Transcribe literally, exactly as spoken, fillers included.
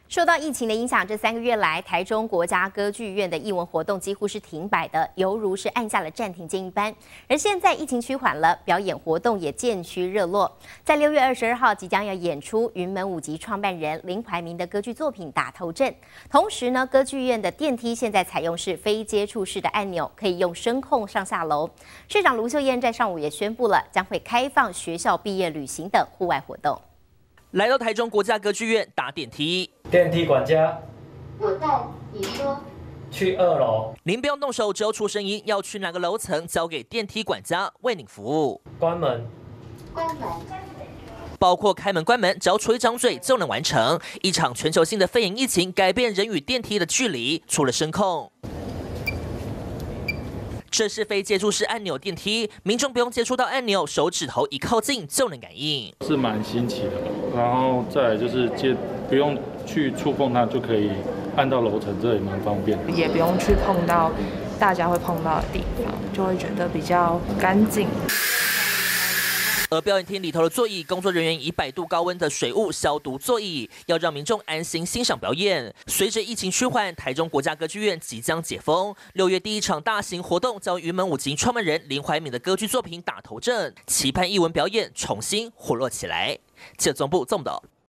受到疫情的影响，这三个月来，台中国家歌剧院的艺文活动几乎是停摆的，犹如是按下了暂停键一般。而现在疫情趋缓了，表演活动也渐趋热络。在六月二十二号即将要演出云门舞集创办人林怀民的歌剧作品《打头阵》。同时呢，歌剧院的电梯现在采用是非接触式的按钮，可以用声控上下楼。市长卢秀燕在上午也宣布了，将会开放学校毕业旅行等户外活动。 来到台中国家歌剧院搭电梯， 电梯管家， 我在，你说。 去二楼。 您不用动手，只有出声音，要去哪个楼层，交给电梯管家为您服务。 关门， 关门。 包括开门、关门，只要吹一张嘴就能完成。一场全球性的肺炎疫情改变人与电梯的距离，除了声控。 这是非接触式按钮电梯，民众不用接触到按钮，手指头一靠近就能感应， 是蛮新奇的。然后再来就是接不用去触碰它就可以按到楼层，这也蛮方便的。 也不用去碰到大家会碰到的地方，就会觉得比较干净。 而表演厅里头的座椅，工作人员以百度高温的水雾消毒座椅，要让民众安心欣赏表演。随着疫情趋缓，台中国家歌剧院即将解封。六月第一场大型活动将云门舞集创办人林怀民的歌剧作品《打头阵》，期盼艺文表演重新活络起来。记者总部这么的。